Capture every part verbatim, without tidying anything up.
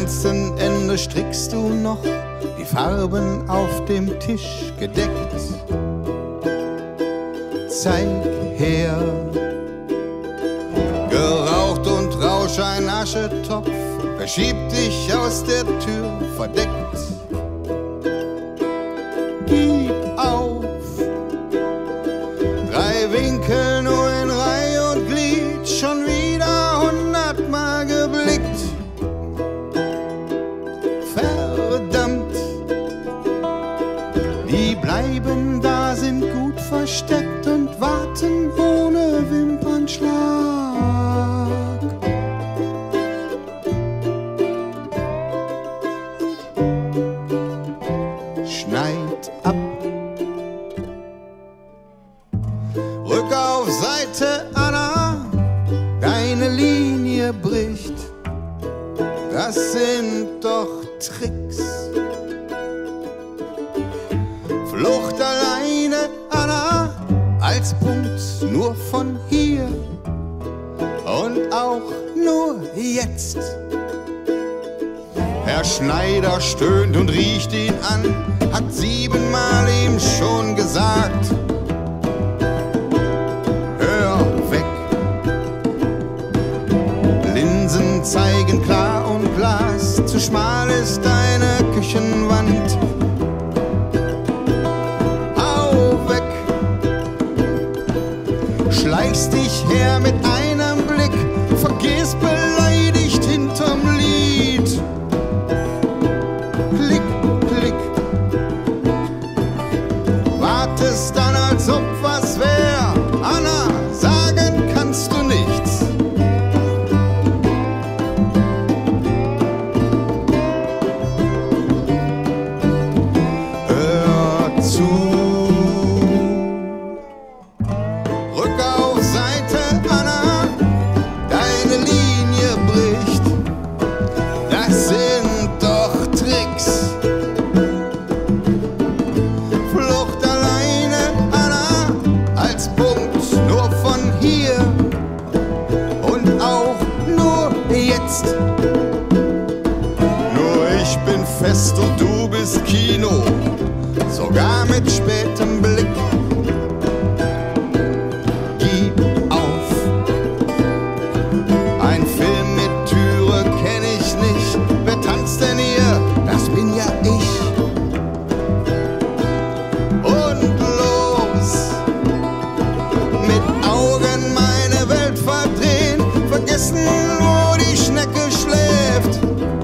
feinsten Ende strickst du noch die Farben auf dem Tisch gedeckt. Zeig her, geraucht und Rausch, ein Aschetopf, verschiebt dich aus der Tür verdeckt. Gib auf, drei Winkel nur in Reih und Glied, schon wieder hundertmal geblickt. Verdammt, die bleiben da, sind gut versteckt und warten ohne Wimpernschlag. Schneid ab, rück auf Seite, Anna, deine Linie bricht. Das sind doch Tricks. Flucht alleine, Anna, als Punkt nur von hier und auch nur jetzt. Herr Schneider stöhnt und riecht ihn an, hat siebenmal ihm schon gesagt: Hör weg. Linsen zeigen klar und Glas, zu schmal ist deine Küchenwand. Hau weg. Schleichst dich her mit einem Blick, vergehst beleidigt hinterm Lied. Klick, klick. Wartest dann, als ob was wär. Anna, sagen kannst du nichts. Hör zu. Rück auf Seite, Anna, deine Linie bricht. Das sind doch Tricks. Flucht alleine, Anna, als Punkt nur von hier und auch nur jetzt. Nur ich bin fest und du bist Kino, sogar mit spätem Blick. Gib auf. Ein Film mit Türe kenn ich nicht. Wer tanzt denn hier? Das bin ja ich. Und los. Mit Augen meine Welt verdrehen, vergessen, wo die Schnecke schläft.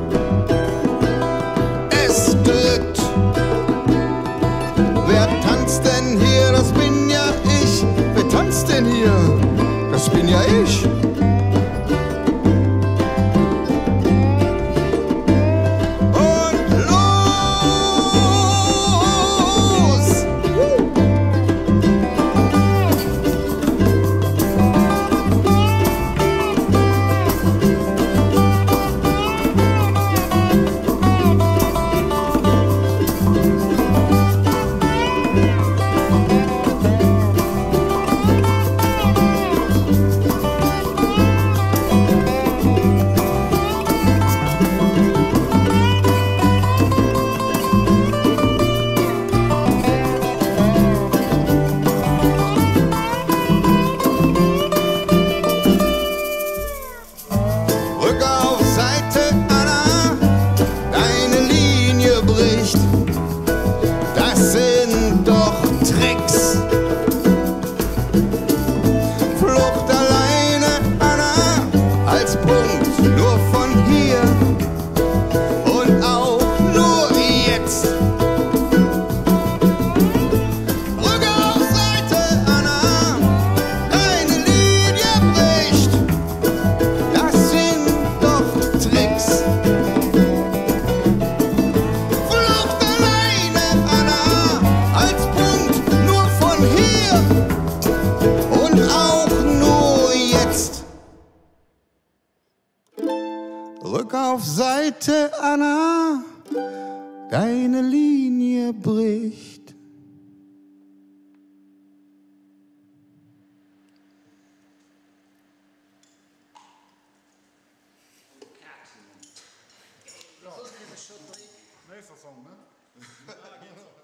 Es drückt. Wer tanzt denn hier? Das bin ja ich. Wer tanzt denn hier? Das bin ja ich. Und los! Rück auf Seite, Anna, deine Linie bricht. Das sind doch Tricks. Flucht alleine, Anna, als Punkt nur von hier und auch nur jetzt. Rück auf Seite, Anna, deine Linie bricht. Das sind doch Tricks. Flucht alleine, Anna, als Punkt nur von hier und auch nur jetzt. Rück auf Seite, Anna, deine Linie bricht. Nächster Song, ne? Ja, geht so.